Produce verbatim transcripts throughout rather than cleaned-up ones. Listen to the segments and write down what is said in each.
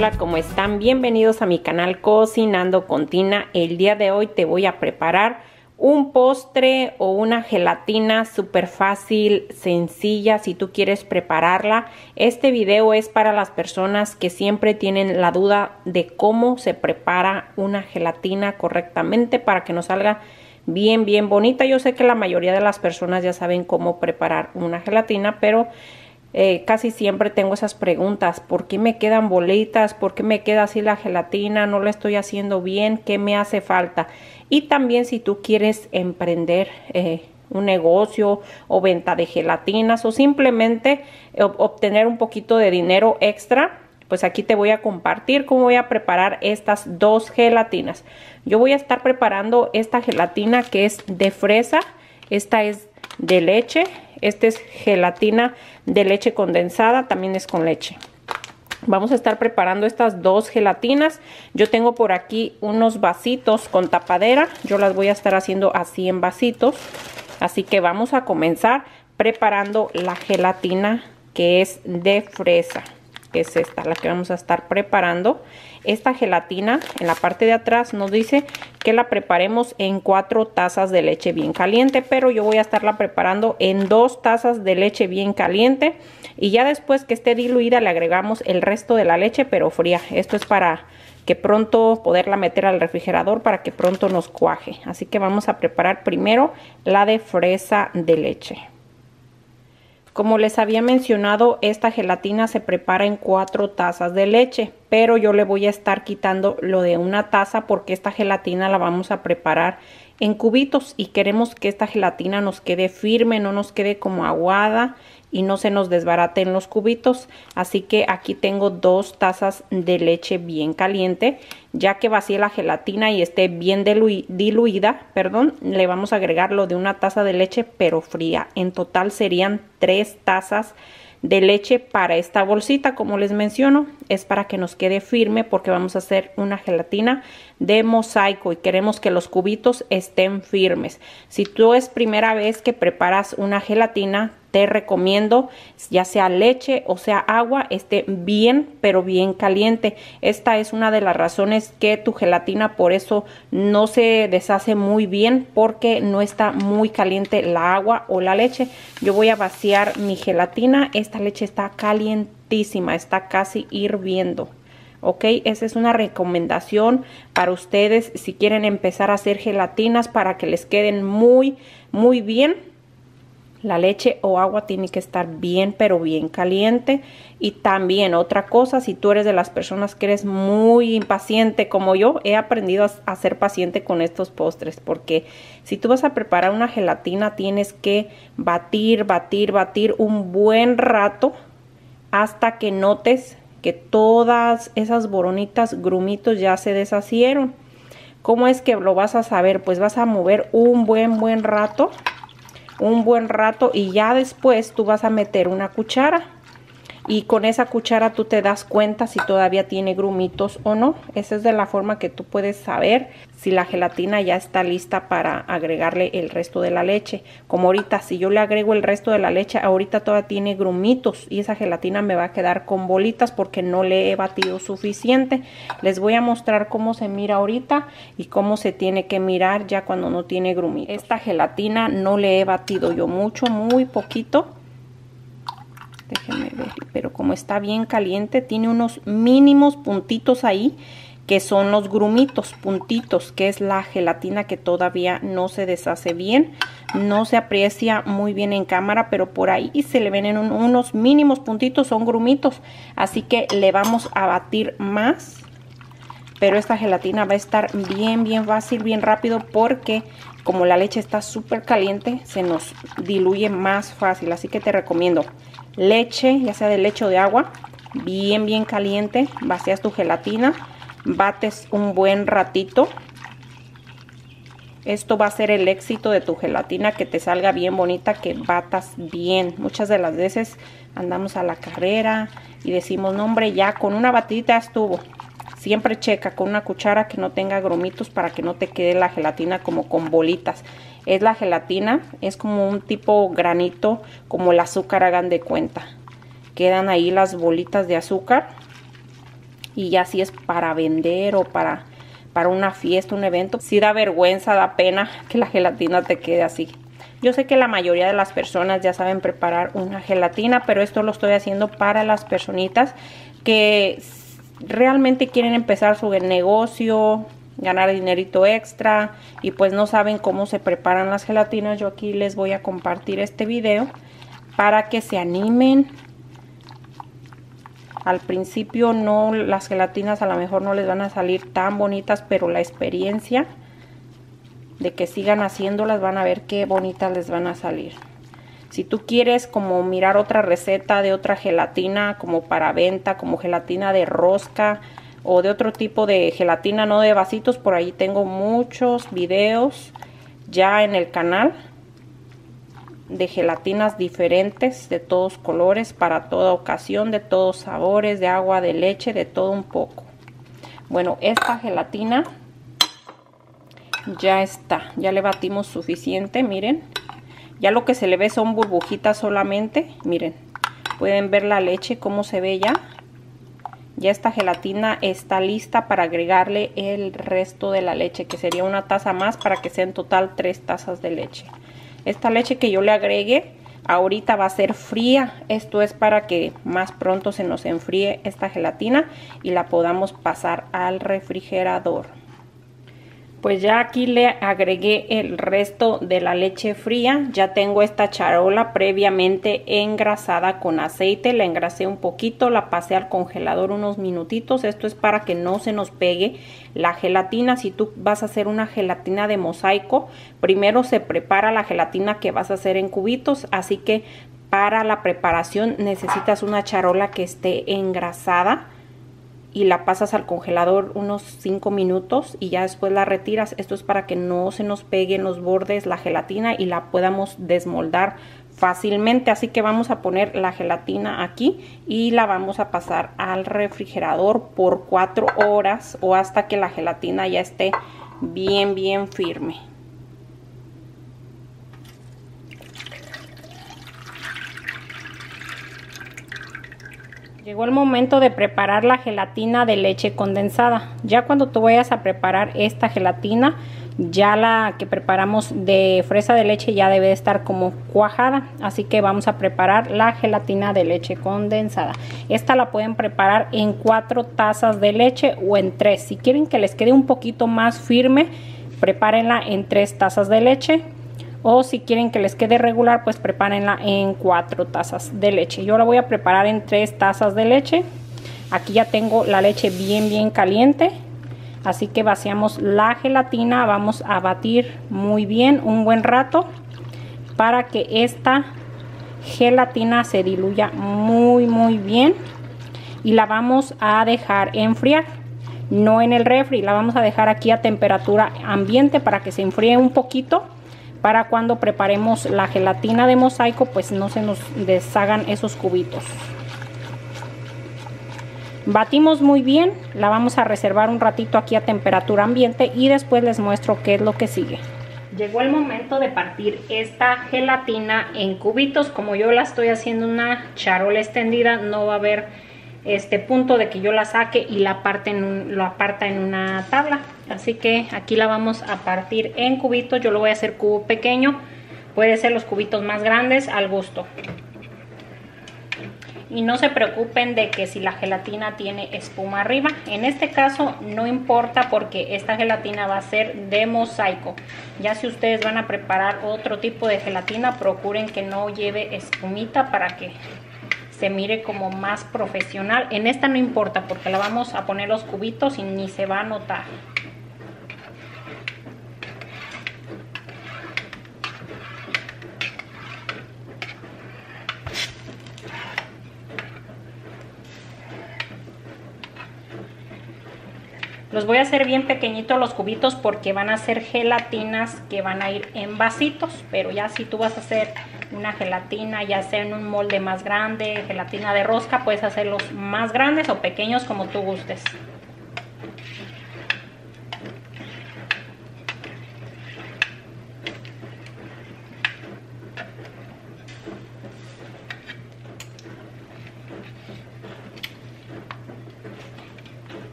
hola, ¿cómo están? Bienvenidos a mi canal Cocinando con Tina. El día de hoy te voy a preparar un postre o una gelatina súper fácil, sencilla, si tú quieres prepararla. Este video es para las personas que siempre tienen la duda de cómo se prepara una gelatina correctamente para que nos salga bien, bien bonita. Yo sé que la mayoría de las personas ya saben cómo preparar una gelatina, pero Eh, casi siempre tengo esas preguntas: ¿por qué me quedan bolitas? ¿Por qué me queda así la gelatina? ¿No la estoy haciendo bien? ¿Qué me hace falta? Y también si tú quieres emprender eh, un negocio o venta de gelatinas o simplemente eh, obtener un poquito de dinero extra, pues aquí te voy a compartir cómo voy a preparar estas dos gelatinas. Yo voy a estar preparando esta gelatina que es de fresa, esta es de leche. Esta es gelatina de leche condensada, también es con leche. Vamos a estar preparando estas dos gelatinas. Yo tengo por aquí unos vasitos con tapadera. Yo las voy a estar haciendo así en vasitos. Así que vamos a comenzar preparando la gelatina que es de fresa, que es esta, la que vamos a estar preparando. Esta gelatina en la parte de atrás nos dice que la preparemos en cuatro tazas de leche bien caliente, pero yo voy a estarla preparando en dos tazas de leche bien caliente, y ya después que esté diluida le agregamos el resto de la leche pero fría. Esto es para que pronto poderla meter al refrigerador para que pronto nos cuaje. Así que vamos a preparar primero la de fresa de leche. Como les había mencionado, esta gelatina se prepara en cuatro tazas de leche, pero yo le voy a estar quitando lo de una taza porque esta gelatina la vamos a preparar en cubitos y queremos que esta gelatina nos quede firme, no nos quede como aguada y no se nos desbarate en los cubitos. Así que aquí tengo dos tazas de leche bien caliente. Ya que vacié la gelatina y esté bien dilu diluida, perdón, le vamos a agregar lo de una taza de leche pero fría. En total serían tres tazas de leche para esta bolsita. Como les menciono, es para que nos quede firme porque vamos a hacer una gelatina de mosaico y queremos que los cubitos estén firmes. Si tú es primera vez que preparas una gelatina, te recomiendo, ya sea leche o sea agua, esté bien pero bien caliente. Esta es una de las razones que tu gelatina por eso no se deshace muy bien, porque no está muy caliente la agua o la leche. Yo voy a vaciar mi gelatina. Esta leche está calientísima, está casi hirviendo. Ok, esa es una recomendación para ustedes si quieren empezar a hacer gelatinas para que les queden muy, muy bien. La leche o agua tiene que estar bien pero bien caliente. Y también otra cosa, si tú eres de las personas que eres muy impaciente como yo, he aprendido a, a ser paciente con estos postres, porque si tú vas a preparar una gelatina tienes que batir, batir, batir un buen rato hasta que notes que todas esas boronitas, grumitos ya se deshacieron. ¿Cómo es que lo vas a saber? Pues vas a mover un buen buen rato un buen rato y ya después tú vas a meter una cuchara y con esa cuchara tú te das cuenta si todavía tiene grumitos o no. Esa es de la forma que tú puedes saber si la gelatina ya está lista para agregarle el resto de la leche. Como ahorita, si yo le agrego el resto de la leche, ahorita todavía tiene grumitos y esa gelatina me va a quedar con bolitas porque no le he batido suficiente. Les voy a mostrar cómo se mira ahorita y cómo se tiene que mirar ya cuando no tiene grumitos. Esta gelatina no le he batido yo mucho, muy poquito. Déjenme ver, pero como está bien caliente, tiene unos mínimos puntitos ahí que son los grumitos, puntitos, que es la gelatina que todavía no se deshace bien. No se aprecia muy bien en cámara, pero por ahí se le ven en un, unos mínimos puntitos, son grumitos. Así que le vamos a batir más. Pero esta gelatina va a estar bien, bien fácil, bien rápido, porque como la leche está súper caliente, se nos diluye más fácil. Así que te recomiendo leche, ya sea de leche o de agua, bien, bien caliente. Vacías tu gelatina, bates un buen ratito. Esto va a ser el éxito de tu gelatina, que te salga bien bonita, que batas bien. Muchas de las veces andamos a la carrera y decimos, no hombre, ya con una batidita estuvo. Siempre checa con una cuchara que no tenga grumitos para que no te quede la gelatina como con bolitas. Es la gelatina, es como un tipo granito, como el azúcar, hagan de cuenta. Quedan ahí las bolitas de azúcar. y ya si es para vender o para, para una fiesta, un evento, sí da vergüenza, da pena que la gelatina te quede así. Yo sé que la mayoría de las personas ya saben preparar una gelatina, pero esto lo estoy haciendo para las personitas que realmente quieren empezar su negocio, ganar dinerito extra y pues no saben cómo se preparan las gelatinas. Yo aquí les voy a compartir este video para que se animen. Al principio no, las gelatinas a lo mejor no les van a salir tan bonitas, pero la experiencia de que sigan haciéndolas van a ver qué bonitas les van a salir. Si tú quieres como mirar otra receta de otra gelatina como para venta, como gelatina de rosca o de otro tipo de gelatina, no de vasitos, por ahí tengo muchos videos ya en el canal de gelatinas diferentes de todos colores, para toda ocasión, de todos sabores, de agua, de leche, de todo un poco. Bueno, esta gelatina ya está, ya le batimos suficiente, miren. Ya lo que se le ve son burbujitas solamente, miren. Pueden ver la leche cómo se ve ya. Ya esta gelatina está lista para agregarle el resto de la leche, que sería una taza más para que sea en total tres tazas de leche. Esta leche que yo le agregue ahorita va a ser fría. Esto es para que más pronto se nos enfríe esta gelatina y la podamos pasar al refrigerador. Pues ya aquí le agregué el resto de la leche fría. Ya tengo esta charola previamente engrasada con aceite. La engrasé un poquito, la pasé al congelador unos minutitos. Esto es para que no se nos pegue la gelatina. Si tú vas a hacer una gelatina de mosaico, primero se prepara la gelatina que vas a hacer en cubitos. Así que para la preparación necesitas una charola que esté engrasada y la pasas al congelador unos cinco minutos y ya después la retiras. Esto es para que no se nos pegue en los bordes la gelatina y la podamos desmoldar fácilmente. Así que vamos a poner la gelatina aquí y la vamos a pasar al refrigerador por cuatro horas o hasta que la gelatina ya esté bien bien firme. Llegó el momento de preparar la gelatina de leche condensada. Ya cuando tú vayas a preparar esta gelatina, ya la que preparamos de fresa de leche ya debe de estar como cuajada. Así que vamos a preparar la gelatina de leche condensada. Esta la pueden preparar en cuatro tazas de leche o en tres. Si quieren que les quede un poquito más firme, prepárenla en tres tazas de leche. O si quieren que les quede regular, pues prepárenla en cuatro tazas de leche. Yo la voy a preparar en tres tazas de leche. Aquí ya tengo la leche bien bien caliente. Así que vaciamos la gelatina. Vamos a batir muy bien un buen rato para que esta gelatina se diluya muy muy bien. Y la vamos a dejar enfriar. No en el refri, la vamos a dejar aquí a temperatura ambiente para que se enfríe un poquito. Para cuando preparemos la gelatina de mosaico, pues no se nos deshagan esos cubitos. Batimos muy bien, la vamos a reservar un ratito aquí a temperatura ambiente y después les muestro qué es lo que sigue. Llegó el momento de partir esta gelatina en cubitos. Como yo la estoy haciendo una charola extendida, no va a haber este punto de que yo la saque y la parte en un, lo aparta en una tabla. Así que aquí la vamos a partir en cubitos. Yo lo voy a hacer cubo pequeño, puede ser los cubitos más grandes al gusto. Y no se preocupen de que si la gelatina tiene espuma arriba. En este caso no importa porque esta gelatina va a ser de mosaico. Ya si ustedes van a preparar otro tipo de gelatina, procuren que no lleve espumita para que se mire como más profesional. En esta no importa porque la vamos a poner los cubitos y ni se va a notar. Los voy a hacer bien pequeñitos los cubitos porque van a ser gelatinas que van a ir en vasitos. Pero ya si tú vas a hacer una gelatina, ya sea en un molde más grande, gelatina de rosca, puedes hacerlos más grandes o pequeños como tú gustes.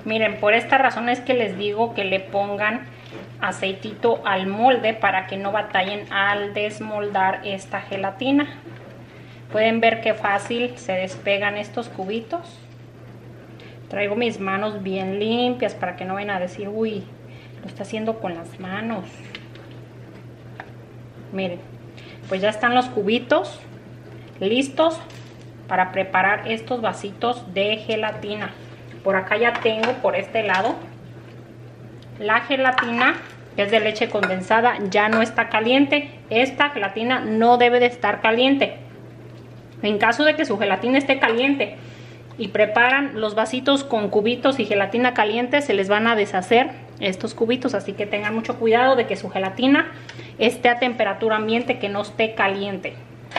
Miren, por esta razón es que les digo que le pongan aceitito al molde para que no batallen al desmoldar esta gelatina. Pueden ver qué fácil se despegan estos cubitos. Traigo mis manos bien limpias para que no vayan a decir, uy, lo está haciendo con las manos. Miren, pues ya están los cubitos listos para preparar estos vasitos de gelatina. Por acá ya tengo, por este lado, la gelatina, que es de leche condensada, ya no está caliente. Esta gelatina no debe de estar caliente. En caso de que su gelatina esté caliente y preparan los vasitos con cubitos y gelatina caliente, se les van a deshacer estos cubitos, así que tengan mucho cuidado de que su gelatina esté a temperatura ambiente, que no esté caliente.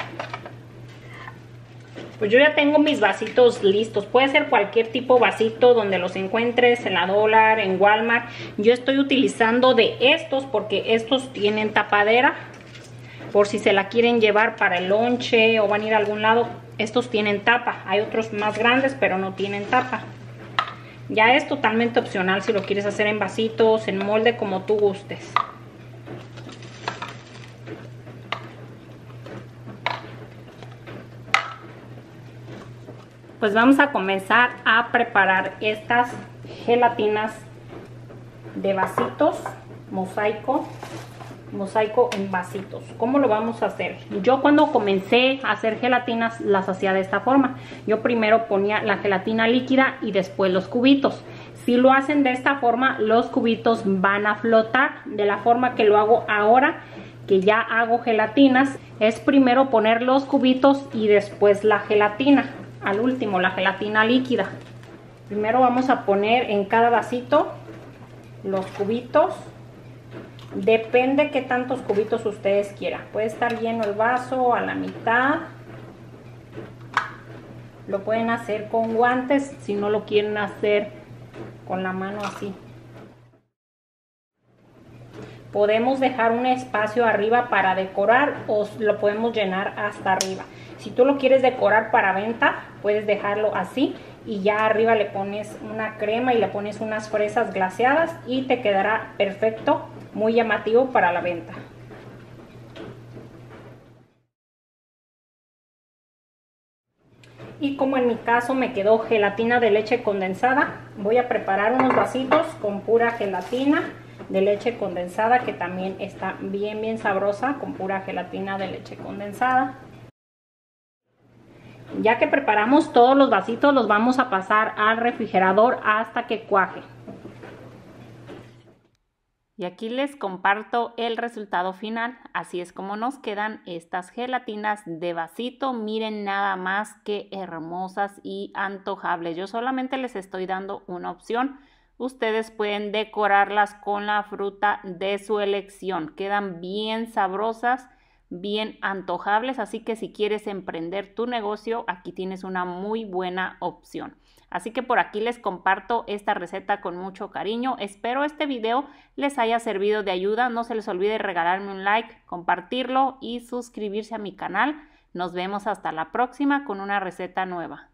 Pues yo ya tengo mis vasitos listos. Puede ser cualquier tipo de vasito donde los encuentres, en la Dólar, en Walmart. Yo estoy utilizando de estos porque estos tienen tapadera. Por si se la quieren llevar para el lonche o van a ir a algún lado, estos tienen tapa. Hay otros más grandes pero no tienen tapa. Ya es totalmente opcional si lo quieres hacer en vasitos, en molde, como tú gustes. Pues vamos a comenzar a preparar estas gelatinas de vasitos, mosaico, mosaico en vasitos. ¿Cómo lo vamos a hacer? Yo cuando comencé a hacer gelatinas las hacía de esta forma. Yo primero ponía la gelatina líquida y después los cubitos. Si lo hacen de esta forma, los cubitos van a flotar. De la forma que lo hago ahora, que ya hago gelatinas, es primero poner los cubitos y después la gelatina. Al último, la gelatina líquida. Primero vamos a poner en cada vasito los cubitos. Depende qué tantos cubitos ustedes quieran. Puede estar lleno el vaso a la mitad. Lo pueden hacer con guantes si no lo quieren hacer con la mano así. Podemos dejar un espacio arriba para decorar o lo podemos llenar hasta arriba. Si tú lo quieres decorar para venta, puedes dejarlo así y ya arriba le pones una crema y le pones unas fresas glaseadas y te quedará perfecto, muy llamativo para la venta. Y como en mi caso me quedó gelatina de leche condensada, voy a preparar unos vasitos con pura gelatina de leche condensada, que también está bien bien sabrosa con pura gelatina de leche condensada. Ya que preparamos todos los vasitos, los vamos a pasar al refrigerador hasta que cuaje. Y aquí les comparto el resultado final. Así es como nos quedan estas gelatinas de vasito. Miren nada más que hermosas y antojables. Yo solamente les estoy dando una opción. Ustedes pueden decorarlas con la fruta de su elección. Quedan bien sabrosas, bien antojables, así que si quieres emprender tu negocio, aquí tienes una muy buena opción. Así que por aquí les comparto esta receta con mucho cariño. Espero este video les haya servido de ayuda. No se les olvide regalarme un like, compartirlo y suscribirse a mi canal. Nos vemos hasta la próxima con una receta nueva.